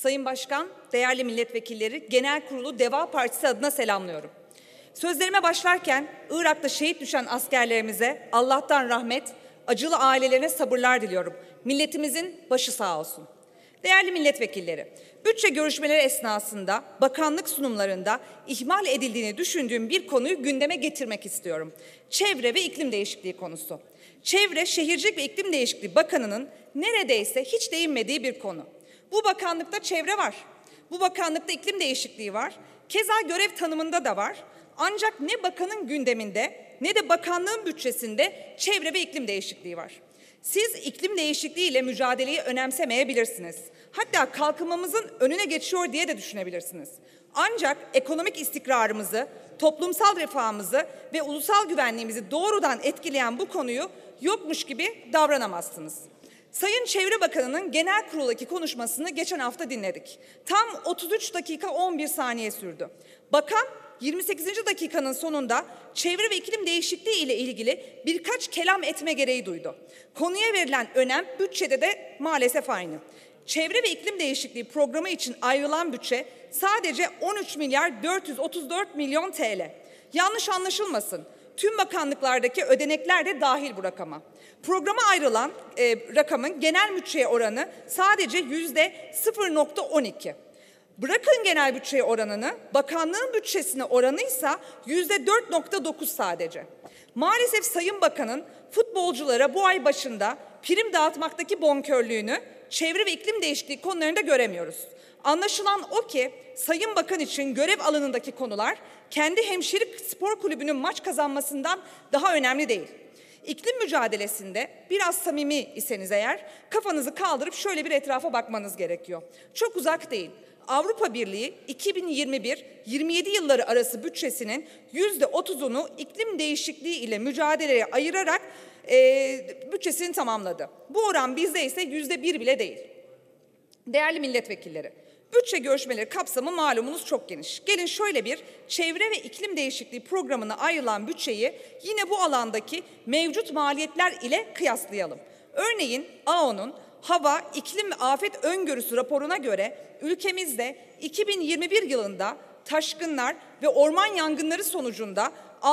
Sayın Başkan, değerli milletvekilleri, Genel Kurulu Deva Partisi adına selamlıyorum. Sözlerime başlarken Irak'ta şehit düşen askerlerimize Allah'tan rahmet, acılı ailelerine sabırlar diliyorum. Milletimizin başı sağ olsun. Değerli milletvekilleri, bütçe görüşmeleri esnasında bakanlık sunumlarında ihmal edildiğini düşündüğüm bir konuyu gündeme getirmek istiyorum. Çevre ve iklim değişikliği konusu. Çevre, Şehircilik ve İklim Değişikliği Bakanı'nın neredeyse hiç değinmediği bir konu. Bu bakanlıkta çevre var. Bu bakanlıkta iklim değişikliği var. Keza görev tanımında da var. Ancak ne bakanın gündeminde ne de bakanlığın bütçesinde çevre ve iklim değişikliği var. Siz iklim değişikliği ile mücadeleyi önemsemeyebilirsiniz. Hatta kalkınmamızın önüne geçiyor diye de düşünebilirsiniz. Ancak ekonomik istikrarımızı, toplumsal refahımızı ve ulusal güvenliğimizi doğrudan etkileyen bu konuyu yokmuş gibi davranamazsınız. Sayın Çevre Bakanı'nın genel kuruldaki konuşmasını geçen hafta dinledik. Tam 33 dakika 11 saniye sürdü. Bakan 28. dakikanın sonunda çevre ve iklim değişikliği ile ilgili birkaç kelam etme gereği duydu. Konuya verilen önem bütçede de maalesef aynı. Çevre ve iklim değişikliği programı için ayrılan bütçe sadece 13 milyar 434 milyon TL. Yanlış anlaşılmasın. Tüm bakanlıklardaki ödenekler de dahil bu rakama. Programa ayrılan rakamın genel bütçeye oranı sadece %0,12. Bırakın genel bütçeye oranını, bakanlığın bütçesine oranıysa %4,9 sadece. Maalesef Sayın Bakan'ın futbolculara bu ay başında prim dağıtmaktaki bonkörlüğünü çevre ve iklim değişikliği konularında göremiyoruz. Anlaşılan o ki Sayın Bakan için görev alanındaki konular kendi hemşirelik spor kulübünün maç kazanmasından daha önemli değil. İklim mücadelesinde biraz samimi iseniz eğer kafanızı kaldırıp şöyle bir etrafa bakmanız gerekiyor. Çok uzak değil. Avrupa Birliği 2021-27 yılları arası bütçesinin %30'unu iklim değişikliği ile mücadeleye ayırarak bütçesini tamamladı. Bu oran bizde ise %1 bile değil. Değerli milletvekilleri, bütçe görüşmeleri kapsamı malumunuz çok geniş. Gelin şöyle bir çevre ve iklim değişikliği programına ayrılan bütçeyi yine bu alandaki mevcut maliyetler ile kıyaslayalım. Örneğin AO'nun Hava, İklim ve Afet Öngörüsü raporuna göre ülkemizde 2021 yılında taşkınlar ve orman yangınları sonucunda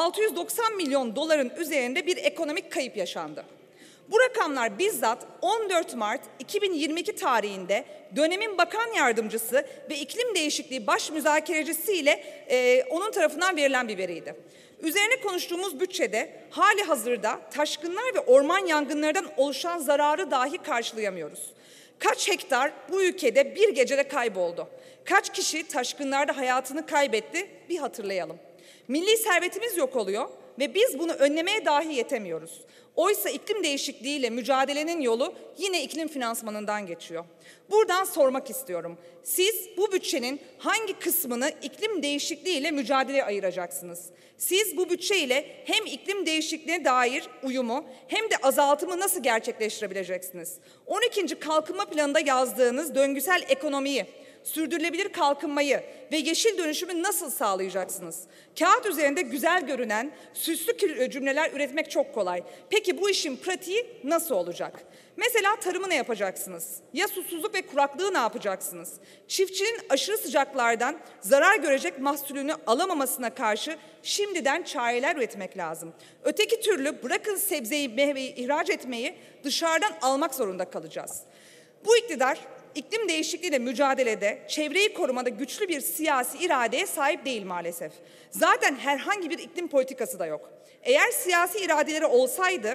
690 milyon doların üzerinde bir ekonomik kayıp yaşandı. Bu rakamlar bizzat 14 Mart 2022 tarihinde dönemin bakan yardımcısı ve iklim değişikliği baş müzakerecisi ile onun tarafından verilen bir veriydi. Üzerine konuştuğumuz bütçede hali hazırda taşkınlar ve orman yangınlarından oluşan zararı dahi karşılayamıyoruz. Kaç hektar bu ülkede bir gecede kayboldu? Kaç kişi taşkınlarda hayatını kaybetti? Bir hatırlayalım. Milli servetimiz yok oluyor ve biz bunu önlemeye dahi yetemiyoruz. Oysa iklim değişikliğiyle mücadelenin yolu yine iklim finansmanından geçiyor. Buradan sormak istiyorum. Siz bu bütçenin hangi kısmını iklim değişikliğiyle mücadeleye ayıracaksınız? Siz bu bütçeyle hem iklim değişikliğine dair uyumu hem de azaltımı nasıl gerçekleştirebileceksiniz? 12. Kalkınma Planı'nda yazdığınız döngüsel ekonomiyi, sürdürülebilir kalkınmayı ve yeşil dönüşümü nasıl sağlayacaksınız? Kağıt üzerinde güzel görünen süslü cümleler üretmek çok kolay. Peki bu işin pratiği nasıl olacak? Mesela tarımı ne yapacaksınız? Ya susuzluk ve kuraklığı ne yapacaksınız? Çiftçinin aşırı sıcaklardan zarar görecek mahsulünü alamamasına karşı şimdiden çareler üretmek lazım. Öteki türlü bırakın sebzeyi, meyveyi ihraç etmeyi dışarıdan almak zorunda kalacağız. Bu iktidar İklim değişikliğiyle mücadelede, çevreyi korumada güçlü bir siyasi iradeye sahip değil maalesef. Zaten herhangi bir iklim politikası da yok. Eğer siyasi iradeleri olsaydı,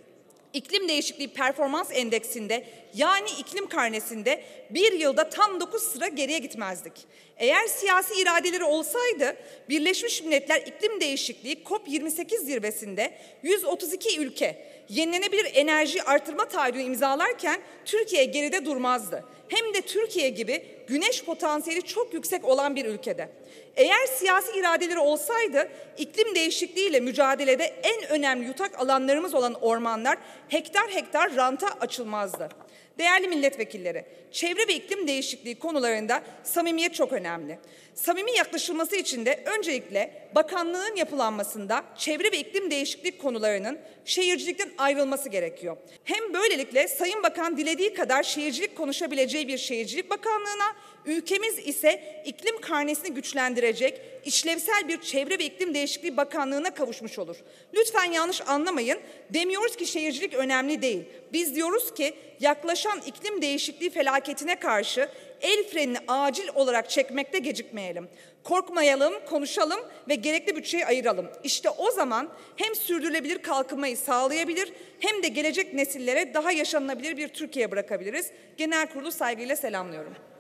iklim değişikliği performans endeksinde yani iklim karnesinde bir yılda tam 9 sıra geriye gitmezdik. Eğer siyasi iradeleri olsaydı Birleşmiş Milletler İklim Değişikliği COP28 zirvesinde 132 ülke yenilenebilir enerji artırma taahhüdünü imzalarken Türkiye geride durmazdı. Hem de Türkiye gibi güneş potansiyeli çok yüksek olan bir ülkede. Eğer siyasi iradeleri olsaydı iklim değişikliğiyle mücadelede en önemli yutak alanlarımız olan ormanlar hektar hektar ranta açılmazdı. Değerli milletvekilleri, çevre ve iklim değişikliği konularında samimiyet çok önemli. Samimi yaklaşılması için de öncelikle bakanlığın yapılanmasında çevre ve iklim değişiklik konularının şehircilikten ayrılması gerekiyor. Hem böylelikle Sayın Bakan dilediği kadar şehircilik konuşabileceği bir Şehircilik Bakanlığı'na, ülkemiz ise iklim karnesini güçlendirecek işlevsel bir Çevre ve İklim Değişikliği Bakanlığı'na kavuşmuş olur. Lütfen yanlış anlamayın. Demiyoruz ki şehircilik önemli değil. Biz diyoruz ki yaklaşan iklim değişikliği felaketine karşı el frenini acil olarak çekmekte gecikmeyelim. Korkmayalım, konuşalım ve gerekli bütçeyi ayıralım. İşte o zaman hem sürdürülebilir kalkınmayı sağlayabilir hem de gelecek nesillere daha yaşanılabilir bir Türkiye bırakabiliriz. Genel Kurulu saygıyla selamlıyorum.